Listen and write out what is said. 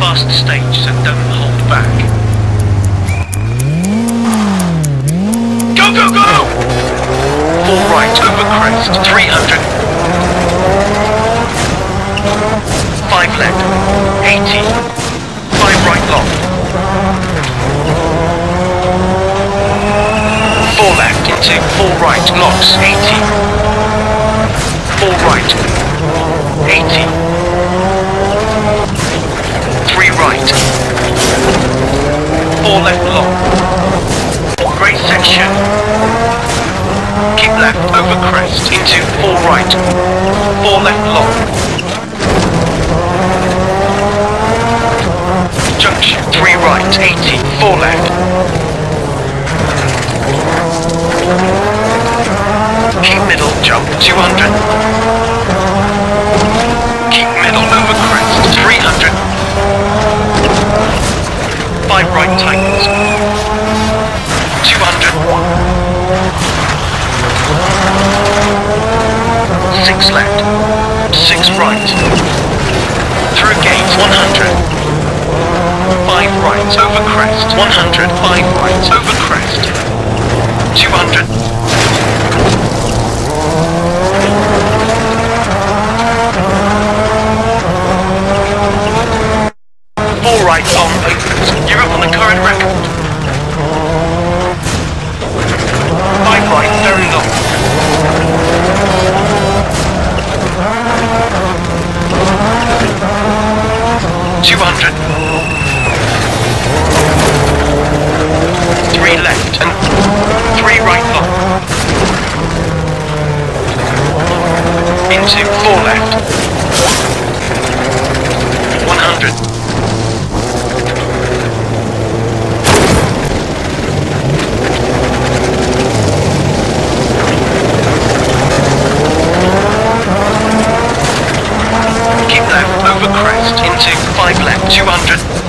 fast stage, so don't hold back. Go, go, go! 4 right over crest, 300. 5 left, 80. 5 right long. 4 left into 4 right, locks, 80. 4 right, 80. 3 right. 4 left long. Great section. Keep left over crest into 4 right. 4 left long. Junction 3 right, 80. 4 left. Keep middle, jump 200. Keep middle over crest 300. 5 right tightens. 200. 6 left. 6 right. Through gates 100. 5 right over crest 100. 5 right over crest 200. 4 right long opens. You're up on the current record. 5 right very long. 200. 3 left and 3 right long. Into 4 left. 100. Keep left over crest into 5 left, 200.